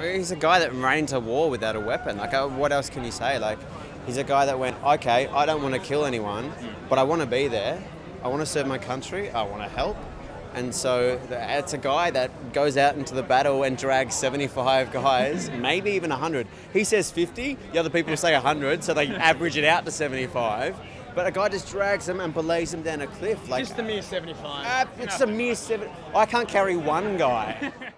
He's a guy that ran into war without a weapon. Like, what else can you say? Like, he's a guy that went, okay, I don't want to kill anyone, but I want to be there. I want to serve my country. I want to help. And so it's a guy that goes out into the battle and drags 75 guys, maybe even 100. He says 50, the other people say 100, so they average it out to 75. But a guy just drags them and belays them down a cliff. Like, just a mere 75. It's a mere 7. I can't carry one guy.